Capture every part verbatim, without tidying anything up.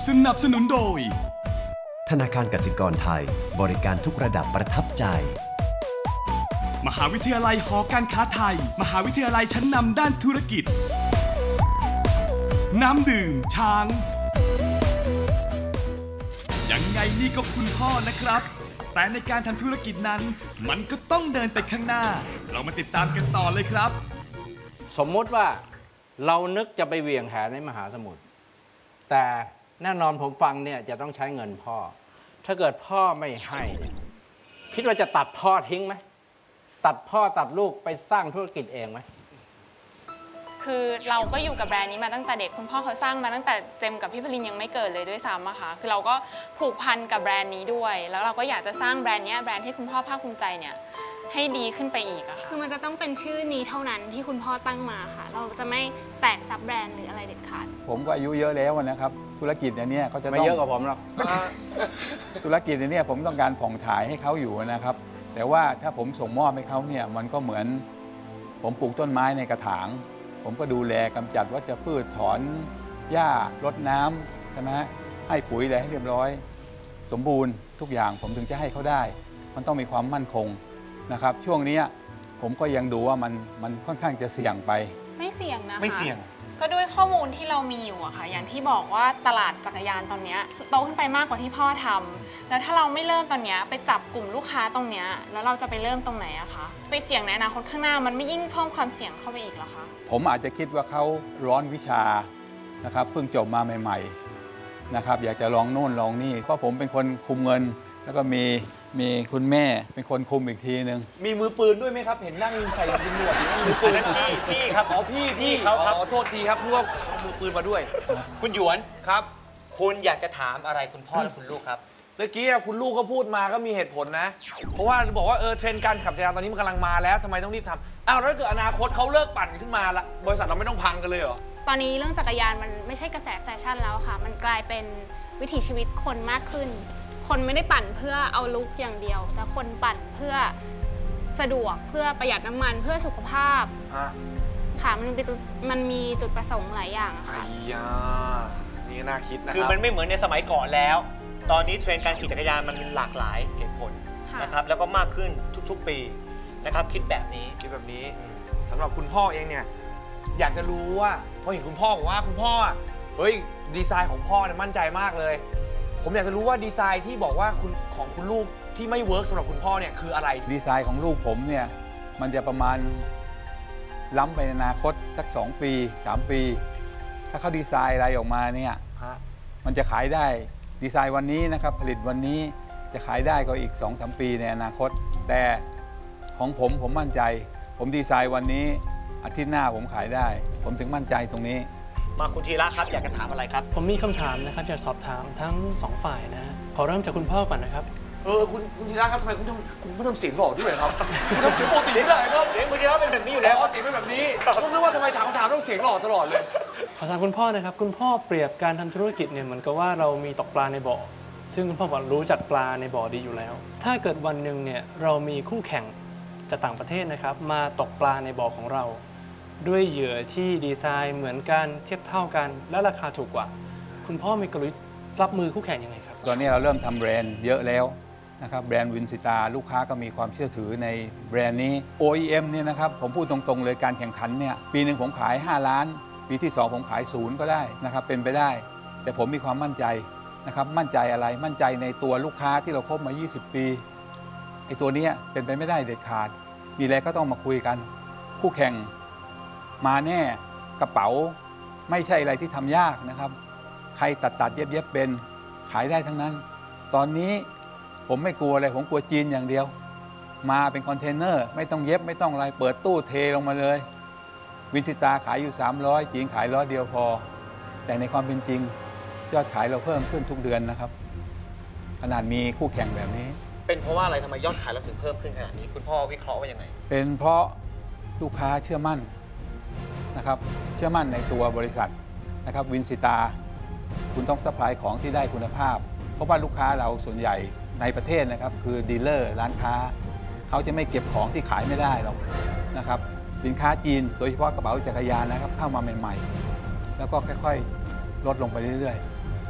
สนับสนุนโดยธนาคารกสิกรไทยบริการทุกระดับประทับใจมหาวิทยาลัยหอการค้าไทยมหาวิทยาลัยชั้นนำด้านธุรกิจน้ำดื่มช้างยังไงนี่ก็คุณพ่อนะครับแต่ในการทำธุรกิจนั้นมันก็ต้องเดินไปข้างหน้าเรามาติดตามกันต่อเลยครับสมมติว่าเรานึกจะไปเหวี่ยงแหในมหาสมุทรแต่แน่นอนผมฟังเนี่ยจะต้องใช้เงินพ่อถ้าเกิดพ่อไม่ให้คิดว่าจะตัดพ่อทิ้งไหมตัดพ่อตัดลูกไปสร้างธุรกิจเองไหมคือเราก็อยู่กับแบรนด์นี้มาตั้งแต่เด็กคุณพ่อเขาสร้างมาตั้งแต่เจมกับพี่พลินยังไม่เกิดเลยด้วยซ้ำอะค่ะคือเราก็ผูกพันกับแบรนด์นี้ด้วยแล้วเราก็อยากจะสร้างแบรนด์นี้แบรนด์ที่คุณพ่อภาคภูมิใจเนี่ยให้ดีขึ้นไปอีกอะค่ะคือมันจะต้องเป็นชื่อนี้เท่านั้นที่คุณพ่อตั้งมาค่ะเราจะไม่แตะซับแบรนด์หรืออะไรเด็ดขาดผมก็อายุเยอะแล้วนะครับธุรกิจเนี่ยเขาจะไม่เยอะกว่าผมหรอกธุรกิจเนี่ยผมต้องการผ่องถ่ายให้เขาอยู่นะครับแต่ว่าถ้าผมส่งมอบให้เขาเนี่ยมันก็เหมือนผมปลูกต้นไม้ในกระถางผมก็ดูแลกำจัดวัชพืชถอนหญ้ารดน้ำใช่ไหมให้ปุ๋ยอะไรให้เรียบร้อยสมบูรณ์ทุกอย่างผมถึงจะให้เขาได้มันต้องมีความมั่นคงนะครับช่วงนี้ผมก็ยังดูว่ามันมันค่อนข้างจะเสี่ยงไปไม่เสี่ยงนะคะไม่เสี่ยงก็ด้วยข้อมูลที่เรามีอยู่อะค่ะอย่างที่บอกว่าตลาดจักรยานตอนนี้โตขึ้นไปมากกว่าที่พ่อทำแล้วถ้าเราไม่เริ่มตอนนี้ไปจับกลุ่มลูกค้าตรงนี้แล้วเราจะไปเริ่มตรงไหนอะคะไปเสี่ยงในอนาคตข้างหน้ามันไม่ยิ่งเพิ่มความเสี่ยงเข้าไปอีกหรอคะผมอาจจะคิดว่าเขาร้อนวิชานะครับเพิ่งจบมาใหม่ๆนะครับอยากจะลองโน่นลองนี่เพราะผมเป็นคนคุมเงินแล้วก็มีมีคุณแม่เป็นคนคุมอีกทีนึงมีมือปืนด้วยไหมครับเห็นนั่งใส่ยิงหนวดมือปืนนั่นพี่พี่ครับอ๋อพี่พี่เขาครับขอโทษทีครับนึกว่าเอามือปืนมาด้วยคุณหยวนครับคุณอยากจะถามอะไรคุณพ่อและคุณลูกครับเมื่อกี้คุณลูกก็พูดมาก็มีเหตุผลนะเพราะว่าบอกว่าเออเทรนด์การขับจักรยานตอนนี้มันกำลังมาแล้วทำไมต้องรีบทำอ้าวแล้วถ้าเกิดอนาคตเขาเลิกปั่นขึ้นมาละบริษัทเราไม่ต้องพังกันเลยเหรอตอนนี้เรื่องจักรยานมันไม่ใช่กระแสแฟชั่นแล้วค่ะมันกลายเป็นวิถีชีวิตคนมากขึ้นคนไม่ได้ปั่นเพื่อเอาลุคอย่างเดียวแต่คนปั่นเพื่อสะดวกเพื่อประหยัดน้ำมันเพื่อสุขภาพค่ะมันเป็นมันมีจุดประสงค์หลายอย่างค่ะนี่น่าคิดนะคือมันไม่เหมือนในสมัยก่อนแล้วตอนนี้เทรนด์การขี่จักรยานมันหลากหลายเหตุผลนะครับแล้วก็มากขึ้นทุกๆปีนะครับคิดแบบนี้คิดแบบนี้สำหรับคุณพ่อเองเนี่ยอยากจะรู้ว่าพอเห็นคุณพ่อบอกว่าคุณพ่อเฮ้ยดีไซน์ของพ่อเนี่ยมั่นใจมากเลยผมอยากจะรู้ว่าดีไซน์ที่บอกว่าคุณของคุณลูกที่ไม่เวิร์กสำหรับคุณพ่อเนี่ยคืออะไรดีไซน์ของลูกผมเนี่ยมันจะประมาณล้ำไปในอนาคตสักสองปีสามปีถ้าเขาดีไซน์อะไรออกมาเนี่ยมันจะขายได้ดีไซน์วันนี้นะครับผลิตวันนี้จะขายได้ก็อีก สองสาม ปีในอนาคตแต่ของผมผมมั่นใจผมดีไซน์วันนี้อาทิตย์หน้าผมขายได้ผมถึงมั่นใจตรงนี้มาคุณธีระครับอยากจะถามอะไรครับผมมีคำถามนะครับอยากสอบถามทั้งสองฝ่ายนะขอเริ่มจากคุณพ่อก่อนนะครับเออคุณคุณธีระครับทำไมคุณทำคุณไม่ทำเสียงหล่อด้วยครับคุณทำเสียงปกติไม่ได้ครับเสียงคุณธีระเป็นแบบนี้อยู่แล้วเสียงเป็นแบบนี้ผมนึกว่าทำไมถามคำถามต้องเสียงหล่อตลอดเลยขอถามคุณพ่อนะครับคุณพ่อเปรียบการทำธุรกิจเนี่ยเหมือนกับว่าเรามีตกปลาในบ่อซึ่งคุณพ่อบอกรู้จักปลาในบ่อดีอยู่แล้วถ้าเกิดวันหนึ่งเนี่ยเรามีคู่แข่งจากต่างประเทศนะครับมาตกปลาในบ่อของเราด้วยเหยื่อที่ดีไซน์เหมือนกันเทียบเท่ากันและราคาถูกกว่าคุณพ่อมีกลยุทธ์รับมือคู่แข่งยังไงครับตอนนี้เราเริ่มทำแบรนด์เยอะแล้วนะครับแบรนด์วินซิตาลูกค้าก็มีความเชื่อถือในแบรนด์นี้ โอ อี เอ็ม เนี่ยนะครับผมพูดตรงๆเลยการแข่งขันเนี่ยปีหนึ่งผมขายห้าล้านปีที่สองผมขายศูนย์ก็ได้นะครับเป็นไปได้แต่ผมมีความมั่นใจนะครับมั่นใจอะไรมั่นใจในตัวลูกค้าที่เราคบมายี่สิบปีไอ้ตัวนี้เป็นไปไม่ได้เด็ดขาดมีอะไรก็ต้องมาคุยกันคู่แข่งมาแน่กระเป๋าไม่ใช่อะไรที่ทำยากนะครับใครตัดตัดเย็บเย็บเป็นขายได้ทั้งนั้นตอนนี้ผมไม่กลัวอะไรผมกลัวจีนอย่างเดียวมาเป็นคอนเทนเนอร์ไม่ต้องเย็บไม่ต้องอะไรเปิดตู้เทลงมาเลยวินซิตาขายอยู่สามร้อยจีนขายร้อยเดียวพอแต่ในความเป็นจริงยอดขายเราเพิ่มขึ้นทุกเดือนนะครับขนาดมีคู่แข่งแบบนี้เป็นเพราะว่าอะไรทำไมยอดขายเราถึงเพิ่มขึ้นขนาดนี้คุณพ่อวิเคราะห์ว่ายังไงเป็นเพราะลูกค้าเชื่อมั่นนะครับเชื่อมั่นในตัวบริษัทนะครับวินซิตาคุณต้องซัพพลายของที่ได้คุณภาพเพราะว่าลูกค้าเราส่วนใหญ่ในประเทศนะครับคือดีลเลอร์ร้านค้าเขาจะไม่เก็บของที่ขายไม่ได้หรอกนะครับสินค้าจีนโดยเฉพาะกระเป๋าจักรยานนะครับเข้ามาใหม่ๆแล้วก็ค่อยๆลดลงไปเรื่อยๆ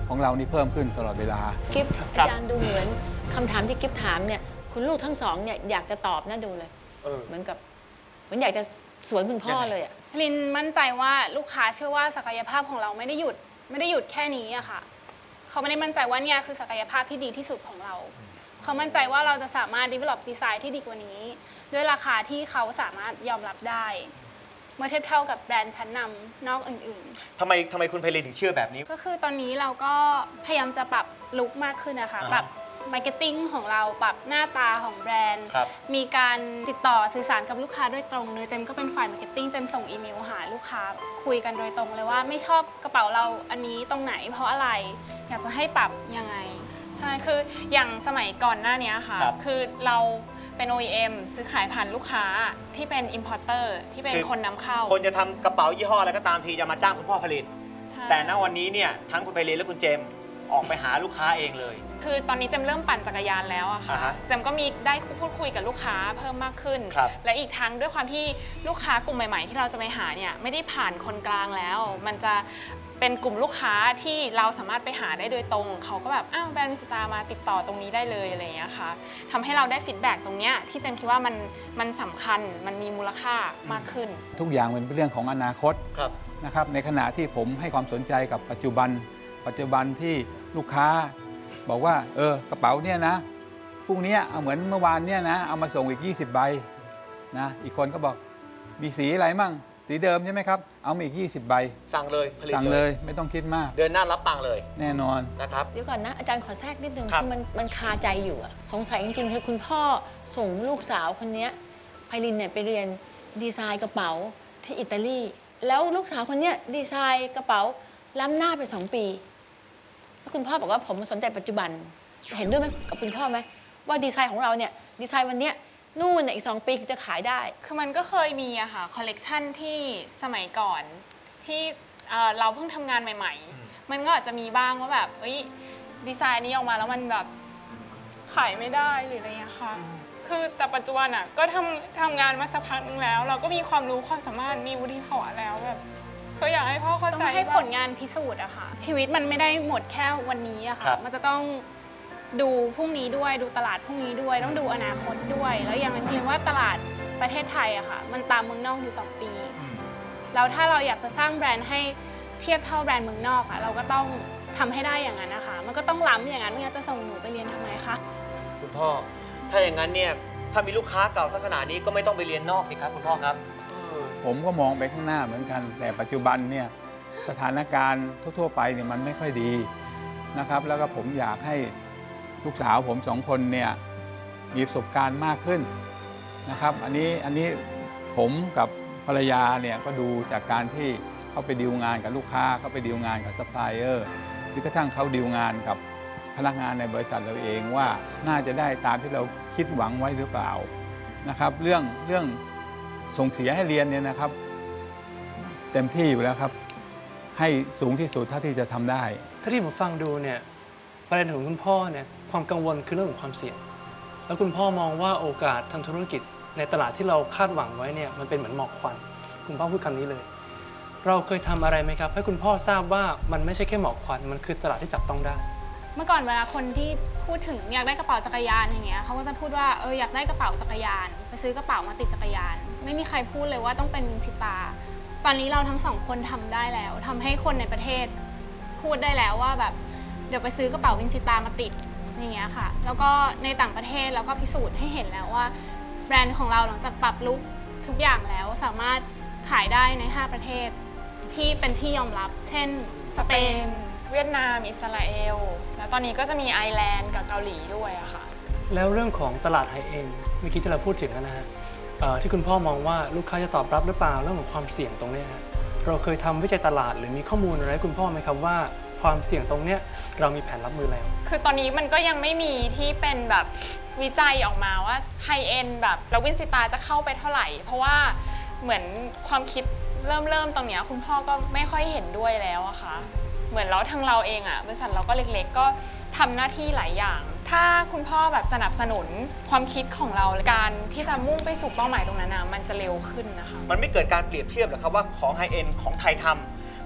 ของเรานี่เพิ่มขึ้นตลอดเวลากิฟอาจารย์ดูเหมือนคำถามที่กิฟถามเนี่ยคุณลูกทั้งสองเนี่ยอยากจะตอบน่าดูเลยเออเหมือนกับเหมือนอยากจะสวนคุณพ่อเลยอะลินมั่นใจว่าลูกค้าเชื่อว่าศักยภาพของเราไม่ได้หยุดไม่ได้หยุดแค่นี้อะค่ะเขาไม่ได้มั่นใจว่าเนี่ยคือศักยภาพที่ดีที่สุดของเราเขามั่นใจว่าเราจะสามารถ develop ดีไซน์ที่ดีกว่านี้ด้วยราคาที่เขาสามารถยอมรับได้เมื่อเทียบเท่ากับแบรนด์ชั้นนำนอกอื่นๆทำไมทำไมคุณไพลินถึงเชื่อแบบนี้ก็คือตอนนี้เราก็พยายามจะปรับลุคมากขึ้นนะคะอ่าปรับมาร์เก็ตติ้งของเราปรับหน้าตาของแบรนด์ครับมีการติดต่อสื่อสารกับลูกค้าโดยตรงเลยเจมก็เป็นฝ่ายมาร์เก็ตติ้งเจมส่งอีเมลหาลูกค้าคุยกันโดยตรงเลยว่าไม่ชอบกระเป๋าเราอันนี้ตรงไหนเพราะอะไรอยากจะให้ปรับยังไงใช่คืออย่างสมัยก่อนหน้านี้ค่ะครับคือเราเป็น โอ อี เอ็ม ซื้อขายผ่านลูกค้าที่เป็น importer ที่เป็นคนนำเข้าคนจะทำกระเป๋ายี่ห้ออะไรก็ตามทีจะมาจ้างคุณพ่อผลิตใช่แต่ณวันนี้เนี่ยทั้งคุณไพลินและคุณเจมส์ออกไปหาลูกค้าเองเลยคือตอนนี้เจมเริ่มปั่นจักรยานแล้วอะค่ะอ่าฮะเจมก็มีได้พูดคุยกับลูกค้าเพิ่มมากขึ้นครับและอีกทั้งด้วยความที่ลูกค้ากลุ่มใหม่ๆที่เราจะไปหาเนี่ยไม่ได้ผ่านคนกลางแล้ว มันจะเป็นกลุ่มลูกค้าที่เราสามารถไปหาได้โดยตรงเขาก็แบบอ้าวแบรนด์วิสตามาติดต่อตรงนี้ได้เลยอะไรอย่างเงี้ยค่ะทำให้เราได้ฟีดแบ็กตรงเนี้ยที่เจมคิดว่ามันมันสำคัญมันมีมูลค่ามากขึ้นทุกอย่างเป็นเรื่องของอนาคตครับนะครับในขณะที่ผมให้ความสนใจกับปัจจุบัน ปัจจุบันที่ลูกค้าบอกว่าเออกระเป๋าเนี่ยนะพรุ่งนี้เอาเหมือนเมื่อวานเนี่ยนะเอามาส่งอีกยี่สิบใบนะอีกคนก็บอกมีสีอะไรมั่งสีเดิมใช่ไหมครับเอามาอีกยี่สิบใบสั่งเลยผลิตสั่งเลเลย ยไม่ต้องคิดมากเดินหน้ารับตังค์เลยแน่นอนนะครับเดี๋ยวก่อนนะอาจารย์ขอแทรกนิดนึงครับคือมันมันคาใจอยู่อะสงสัยจริงๆคือคุณพ่อส่งลูกสาวคนเนี้ยไพลินเนี่ยไปเรียนดีไซน์กระเป๋าที่อิตาลีแล้วลูกสาวคนเนี้ยดีไซน์กระเป๋าล้ำหน้าไปสองปีแล้วคุณพ่อบอกว่าผมสนใจปัจจุบันเห็นด้วยไหมกับคุณพ่อไหมว่าดีไซน์ของเราเนี่ยดีไซน์วันเนี้ยนู่นเนี่ยอีกสองปีจะขายได้คือมันก็เคยมีอะค่ะคอลเลกชันที่สมัยก่อนที่เอ่อเราเพิ่งทำงานใหม่ๆ มันก็อาจจะมีบ้างว่าแบบเอ้ยดีไซน์นี้ออกมาแล้วมันแบบขายไม่ได้หรืออะไรอย่างเงี้ยค่ะคือแต่ปัจจุบันอะก็ทำทำงานมาสักพักนึงแล้ว เราก็มีความรู้ความสามารถมีวุฒิภาวะแล้วแบบก็อยากให้พ่อเข้าต้อใจงให้ว่าผลงานพิสูจน์อะค่ะชีวิตมันไม่ได้หมดแค่วันนี้อะครัค่ะบมันจะต้องดูพรุ่งนี้ด้วยดูตลาดพรุ่งนี้ด้วย ต้องดูอนาคตด้วย แล้วอย่างที่เรียนว่าตลาดประเทศไทยอะค่ะมันตามเมืองนอกอยู่สองปีแล้วถ้าเราอยากจะสร้างแบรนด์ให้เทียบเท่าแบรนด์เมืองนอกอะเราก็ต้องทำให้ได้อย่างนั้นนะคะมันก็ต้องล้ำอย่างนั้นไม่งั้นจะส่งหนูไปเรียนทำไมคะคุณพ่อ ถ้าอย่างนั้นเนี่ยถ้ามีลูกค้าเก่าสักขนาดนี้ก็ไม่ต้องไปเรียนนอกสิครับคุณพ่อครับผมก็มองไปข้างหน้าเหมือนกัน แต่ปัจจุบันเนี่ยสถานการณ์ทั่วๆไปเนี่ยมันไม่ค่อยดีนะครับแล้วก็ผมอยากให้ลูกสาวผมสองคนเนี่ยมีประสบการณ์มากขึ้นนะครับอันนี้อันนี้ผมกับภรรยาเนี่ยก็ดูจากการที่เขาไปดีลงานกับลูกค้าเขาไปดีลงานกับซัพพลายเออร์หรือกระทั่งเขาดีลงานกับพนักงานในบริษัทเราเองว่าน่าจะได้ตามที่เราคิดหวังไว้หรือเปล่านะครับเรื่องเรื่องส่งเสียให้เรียนเนี่ยนะครับเต็มที่อยู่แล้วครับให้สูงที่สุดเท่าที่จะทำได้ถ้าที่ผมฟังดูเนี่ยประเด็นของคุณพ่อเนี่ยความกังวลคือเรื่องของความเสี่ยงแล้วคุณพ่อมองว่าโอกาสทางธุรกิจในตลาดที่เราคาดหวังไว้เนี่ยมันเป็นเหมือนหมอกควันคุณพ่อพูดคำนี้เลยเราเคยทำอะไรไหมครับให้คุณพ่อทราบว่ามันไม่ใช่แค่หมอกควันมันคือตลาดที่จับต้องได้เมื่อก่อนเวลาคนที่พูดถึงอยากได้กระเป๋าจักรยานอย่างเงี้ยเขาก็จะพูดว่าเอออยากได้กระเป๋าจักรยานไปซื้อกระเป๋ามาติดจักรยานไม่มีใครพูดเลยว่าต้องเป็นวินซิตาตอนนี้เราทั้งสองคนทำได้แล้วทำให้คนในประเทศพูดได้แล้วว่าแบบเดี๋ยวไปซื้อกระเป๋าวินซิตามาติดอย่างเงี้ยค่ะแล้วก็ในต่างประเทศเราก็พิสูจน์ให้เห็นแล้วว่าแบรนด์ของเราหลังจากปรับลุคทุกอย่างแล้วสามารถขายได้ในห้าประเทศที่เป็นที่ยอมรับเช่นสเปนเวียดนามอิสราเอลแล้วตอนนี้ก็จะมีไอร์แลนด์กับเกาหลีด้วยอะค่ะแล้วเรื่องของตลาดไฮเอ็นด์เมื่อกี้ที่เราพูดถึงนะฮะที่คุณพ่อมองว่าลูกค้าจะตอบรับหรือเปล่าเรื่องของความเสี่ยงตรงนี้ฮะเราเคยทำวิจัยตลาดหรือมีข้อมูลอะไรให้คุณพ่อไหมครับว่าความเสี่ยงตรงเนี้ยเรามีแผนรับมือแล้วคือตอนนี้มันก็ยังไม่มีที่เป็นแบบวิจัยออกมาว่าไฮเอ็นด์แบบแล้ววินซิตาจะเข้าไปเท่าไหร่เพราะว่าเหมือนความคิดเริ่มเริ่มตรงเนี้ยคุณพ่อก็ไม่ค่อยเห็นด้วยแล้วอะค่ะเหมือนแล้วทางเราเองอะบริษัทเราก็เล็กๆก็ทำหน้าที่หลายอย่างถ้าคุณพ่อแบบสนับสนุนความคิดของเราการที่จะมุ่งไปสู่เป้าหมายตรงนั้นนะมันจะเร็วขึ้นนะคะมันไม่เกิดการเปรียบเทียบหรอกครับว่าของไฮเอ็นด์ของไทยทำ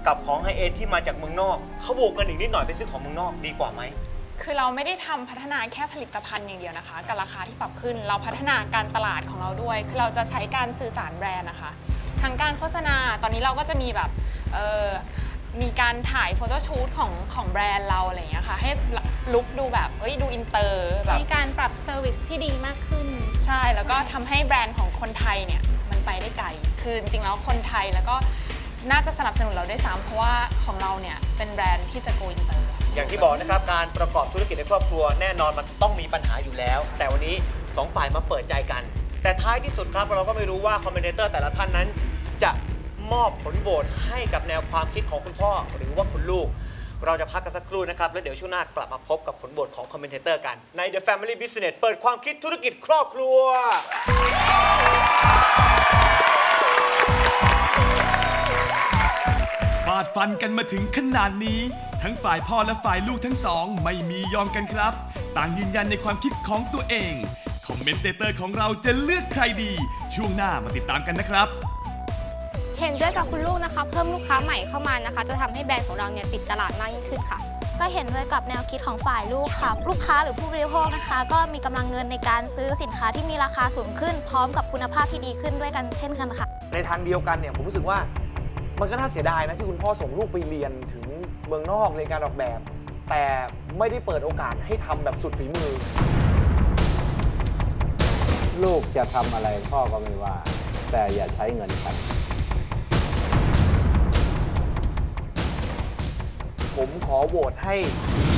กับของไฮเอ็นที่มาจากเมืองนอกเขาบวกกันอีกนิดหน่อยไปซื้อของเมืองนอกดีกว่าไหมคือเราไม่ได้ทำพัฒนาแค่ผลิตภัณฑ์อย่างเดียวนะคะกับราคาที่ปรับขึ้นเราพัฒนาการตลาดของเราด้วยคือเราจะใช้การสื่อสารแบรนด์นะคะทั้งการโฆษณาตอนนี้เราก็จะมีแบบเออมีการถ่ายโฟโต้ชูตของของแบรนด์เราอะไรอย่างเงี้ยค่ะให้ลุคดูแบบเอ้ยดูอินเตอร์แบบมีการปรับเซอร์วิสที่ดีมากขึ้นใช่แล้วก็ทำให้แบรนด์ของคนไทยเนี่ยมันไปได้ไกลคือจริงๆแล้วคนไทยแล้วก็น่าจะสนับสนุนเราด้วยซ้ำเพราะว่าของเราเนี่ยเป็นแบรนด์ที่จะโกอินเตอร์อย่างที่บอกนะครับการประกอบธุรกิจในครอบครัวแน่นอนมันต้องมีปัญหาอยู่แล้วแต่วันนี้สองฝ่ายมาเปิดใจกันแต่ท้ายที่สุดครับเราก็ไม่รู้ว่าคอมเมนเตอร์แต่ละท่านนั้นจะมอบผลโหวตให้กับแนวความคิดของคุณพ่อหรือว่าคุณลูกเราจะพักกันสักครู่นะครับแล้วเดี๋ยวช่วงหน้ากลับมาพบกับผลโหวตของคอมเมนเตอร์กันใน The Family Business เปิดความคิดธุรกิจครอบครัวฟาดฟันกันมาถึงขนาดนี้ทั้งฝ่ายพ่อและฝ่ายลูกทั้งสองไม่มียอมกันครับต่างยืนยันในความคิดของตัวเองคอมเมนเตเตอร์ของเราจะเลือกใครดีช่วงหน้ามาติดตามกันนะครับเห็นด้วยกับคุณลูกนะคะเพิ่มลูกค้าใหม่เข้ามานะคะจะทำให้แบรนด์ของเราเนี่ยติดตลาดมากยิ่งขึ้นค่ะก็เห็นด้วยกับแนวคิดของฝ่ายลูกค่ะลูกค้าหรือผู้บริโภคนะคะก็มีกำลังเงินในการซื้อสินค้าที่มีราคาสูงขึ้นพร้อมกับคุณภาพที่ดีขึ้นด้วยกันเช่นกันค่ะในทางเดียวกันเนี่ยผมรู้สึกว่ามันก็น่าเสียดายนะที่คุณพ่อส่งลูกไปเรียนถึงเมืองนอกในการออกแบบแต่ไม่ได้เปิดโอกาสให้ทำแบบสุดฝีมือลูกจะทำอะไรพ่อก็ไม่ว่าแต่อย่าใช้เงินกันผมขอโหวตให้